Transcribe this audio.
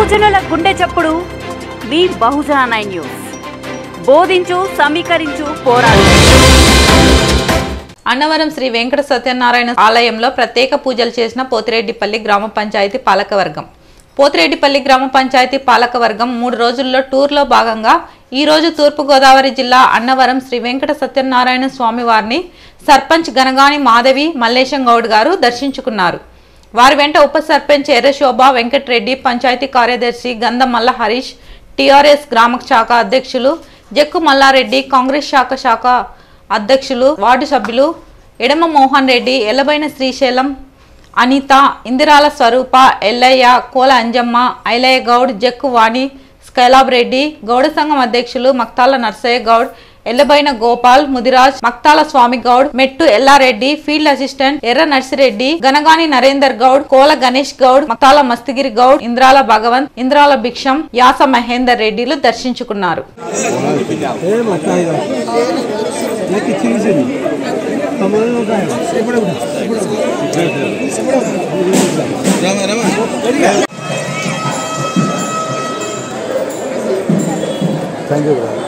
బహుజనుల గుండె చప్పుడు మీ బహుజన 9 న్యూస్. బోధించు, సమీకరించు, పోరాడు. అన్నవరం శ్రీ వెంకట సత్యనారాయణ ఆలయంలో ప్రత్యేక పూజలు చేసిన పోతిరెడ్డిపల్లి గ్రామ పంచాయతీ పాలకవర్గం. పోతిరెడ్డిపల్లి గ్రామ పంచాయతీ పాలకవర్గం 3 రోజుల్లో టూర్లో భాగంగా ఈ రోజు తూర్పుగోదావరి జిల్లా అన్నవరం శ్రీ వెంకట సత్యనారాయణ స్వామి వారిని సర్పంచ్ గనగాని మాధవి మల్లేశం గౌడ్ గారు దర్శించుకున్నారు. వారి వెంట ఉప సర్పంచ్ ఎర్రశోభ వెంకటరెడ్డి, పంచాయతీ కార్యదర్శి గంధమల్ల హరీష్, టీఆర్ఎస్ గ్రామ శాఖ అధ్యక్షులు జక్కు మల్లారెడ్డి, కాంగ్రెస్ శాఖ అధ్యక్షులు, వార్డు సభ్యులు ఎడమ మోహన్ రెడ్డి, ఎల్లబైన శ్రీశైలం, అనిత, ఇందిరాల స్వరూప, ఎల్లయ్య, కోల అంజమ్మ, ఐలయ్య గౌడ్, జక్కు వాణి, స్కైలాబ్ రెడ్డి, గౌడ సంఘం అధ్యక్షులు మక్తాల నర్సయ్య గౌడ్, ఎల్లబైన గోపాల్, ముదిరాజ్, మక్తాల స్వామి గౌడ్, మెట్టు ఎల్లారెడ్డి, ఫీల్డ్ అసిస్టెంట్ ఎర్ర నర్సిరెడ్డి, గనగాని నరేందర్ గౌడ్, కోల గణేష్ గౌడ్, మక్తాల మస్తగిరి గౌడ్, ఇంద్రాల భగవంత్, ఇంద్రాల భిక్షం, యాస మహేందర్ రెడ్డిలు దర్శించుకున్నారు. Thank you.